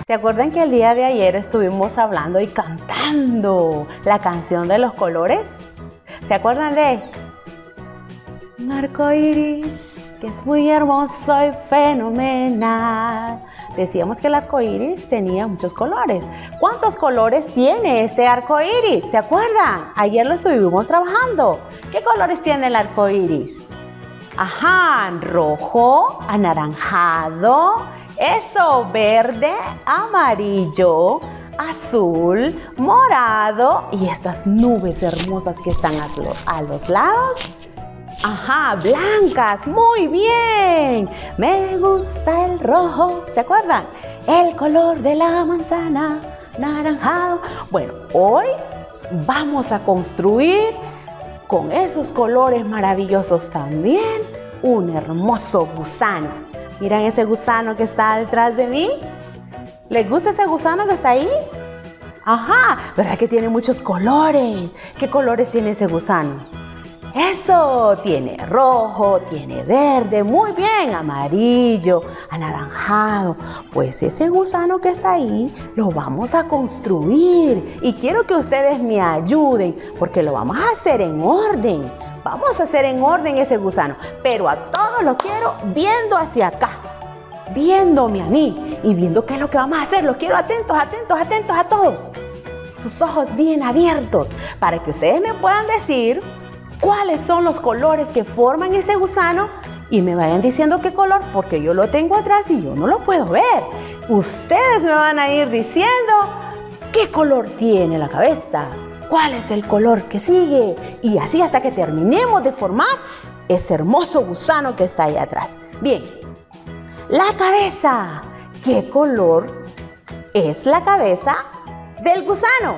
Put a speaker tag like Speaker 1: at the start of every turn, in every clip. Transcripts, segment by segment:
Speaker 1: ¿Se acuerdan que el día de ayer estuvimos hablando y cantando la canción de los colores? ¿Se acuerdan de un arco iris que es muy hermoso y fenomenal? Decíamos que el arco iris tenía muchos colores. ¿Cuántos colores tiene este arco iris? ¿Se acuerdan? Ayer lo estuvimos trabajando. ¿Qué colores tiene el arco iris? Ajá, rojo, anaranjado. Eso, verde, amarillo, azul, morado y estas nubes hermosas que están a los lados. Ajá, blancas, muy bien. Me gusta el rojo, ¿se acuerdan? El color de la manzana, naranjado. Bueno, hoy vamos a construir con esos colores maravillosos también un hermoso gusano. Miren ese gusano que está detrás de mí. ¿Les gusta ese gusano que está ahí? Ajá, ¿verdad que tiene muchos colores? ¿Qué colores tiene ese gusano? Eso, tiene rojo, tiene verde, muy bien, amarillo, anaranjado. Pues ese gusano que está ahí lo vamos a construir y quiero que ustedes me ayuden porque lo vamos a hacer en orden. Vamos a hacer en orden ese gusano, pero a todos los quiero viendo hacia acá, viéndome a mí y viendo qué es lo que vamos a hacer. Los quiero atentos, atentos, atentos a todos. Sus ojos bien abiertos para que ustedes me puedan decir cuáles son los colores que forman ese gusano y me vayan diciendo qué color, porque yo lo tengo atrás y yo no lo puedo ver. Ustedes me van a ir diciendo qué color tiene la cabeza, cuál es el color que sigue y así hasta que terminemos de formar ese hermoso gusano que está ahí atrás. Bien, la cabeza. ¿Qué color es la cabeza del gusano?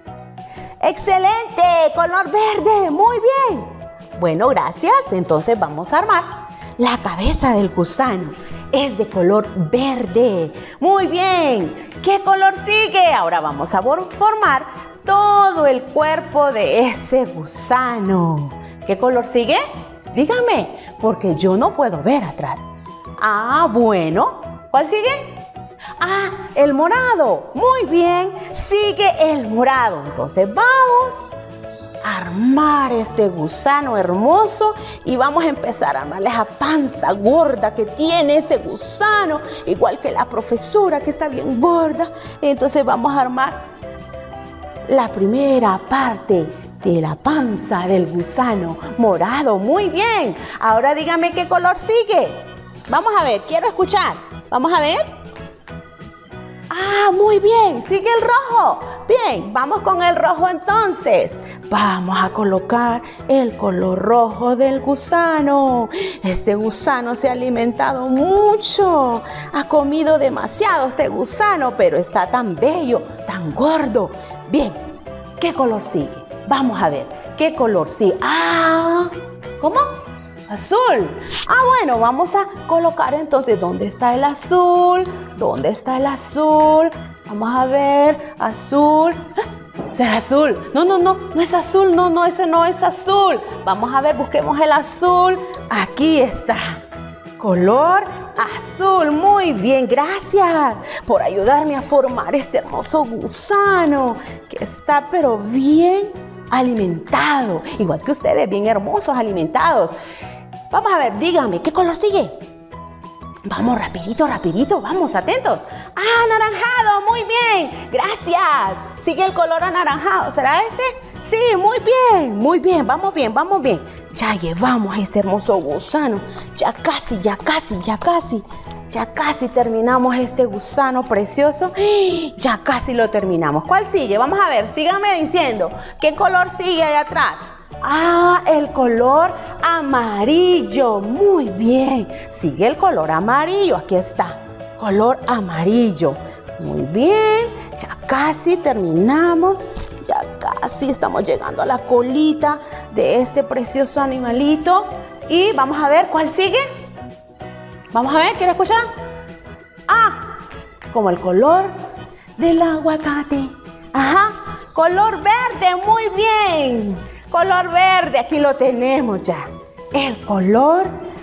Speaker 1: ¡Excelente! ¡Color verde! ¡Muy bien! Bueno, gracias. Entonces vamos a armar la cabeza del gusano. Es de color verde. ¡Muy bien! ¿Qué color sigue? Ahora vamos a formar todo el cuerpo de ese gusano. ¿Qué color sigue? Díganme, porque yo no puedo ver atrás. Ah, bueno. ¿Cuál sigue? Ah, el morado. Muy bien, sigue el morado. Entonces vamos a armar este gusano hermoso y vamos a empezar a armarle esa panza gorda que tiene ese gusano, igual que la profesora que está bien gorda. Entonces vamos a armar la primera parte de la panza del gusano morado. Muy bien. Ahora dígame qué color sigue. Vamos a ver, quiero escuchar. Vamos a ver. Ah, muy bien, sigue el rojo. Bien, vamos con el rojo entonces. Vamos a colocar el color rojo del gusano. Este gusano se ha alimentado mucho. Ha comido demasiado este gusano, pero está tan bello, tan gordo. Bien, ¿qué color sigue? Vamos a ver, ¿qué color sigue? Ah, ¿cómo? Azul. Ah, bueno, vamos a colocar entonces, ¿dónde está el azul? ¿Dónde está el azul? Vamos a ver, azul. ¿Será azul? No, no, no, no es azul, no, ese no es azul. Vamos a ver, busquemos el azul. Aquí está. Color azul. Muy bien, gracias por ayudarme a formar este hermoso gusano que está pero bien alimentado. Igual que ustedes, bien hermosos, alimentados. Vamos a ver, díganme, ¿qué color sigue? Vamos, rapidito, rapidito, vamos, atentos. ¡Ah, anaranjado! ¡Muy bien! ¡Gracias! Sigue el color anaranjado. ¿Será este? Sí, muy bien, muy bien. Vamos bien, vamos bien. Ya llevamos este hermoso gusano. Ya casi, ya casi, ya casi. Ya casi terminamos este gusano precioso. Ya casi lo terminamos. ¿Cuál sigue? Vamos a ver, síganme diciendo. ¿Qué color sigue ahí atrás? Ah, el color amarillo. Muy bien. Sigue el color amarillo. Aquí está. Color amarillo. Muy bien. Ya casi terminamos. Ya casi estamos llegando a la colita de este precioso animalito. Y vamos a ver cuál sigue. Vamos a ver, ¿quiero escuchar? Ah, como el color del aguacate. Ajá. Color verde. Muy bien. Color verde, aquí lo tenemos ya. El color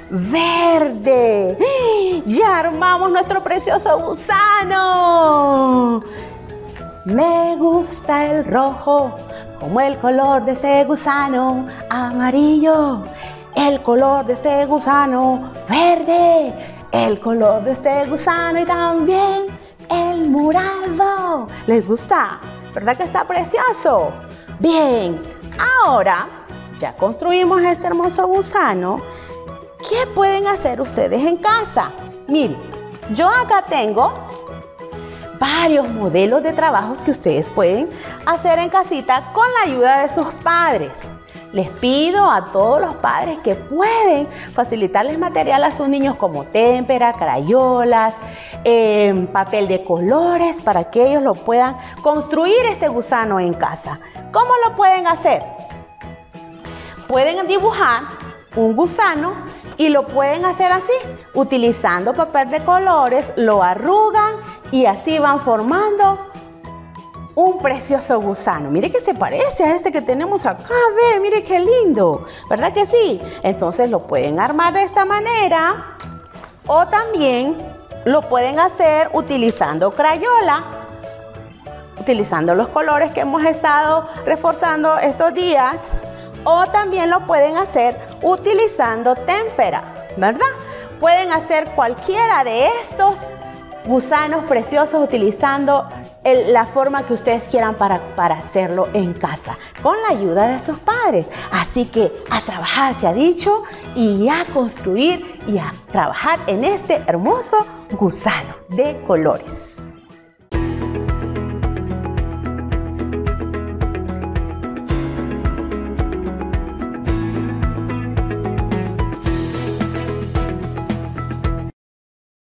Speaker 1: verde. Ya armamos nuestro precioso gusano. Me gusta el rojo, como el color de este gusano. Amarillo, el color de este gusano. Verde, el color de este gusano. Y también el morado. ¿Les gusta? ¿Verdad que está precioso? Bien, ahora ya construimos este hermoso gusano. ¿Qué pueden hacer ustedes en casa? Miren, yo acá tengo varios modelos de trabajos que ustedes pueden hacer en casita con la ayuda de sus padres. Les pido a todos los padres que pueden facilitarles material a sus niños como témpera, crayolas, papel de colores para que ellos lo puedan construir este gusano en casa. ¿Cómo lo pueden hacer? Pueden dibujar un gusano y lo pueden hacer así, utilizando papel de colores, lo arrugan y así van formando un precioso gusano. Mire que se parece a este que tenemos acá, ve, mire qué lindo, ¿verdad que sí? Entonces lo pueden armar de esta manera o también lo pueden hacer utilizando crayola, utilizando los colores que hemos estado reforzando estos días, o también lo pueden hacer utilizando témpera, ¿verdad? Pueden hacer cualquiera de estos gusanos preciosos utilizando la forma que ustedes quieran para hacerlo en casa, con la ayuda de sus padres. Así que a trabajar se ha dicho, y a construir y a trabajar en este hermoso gusano de colores.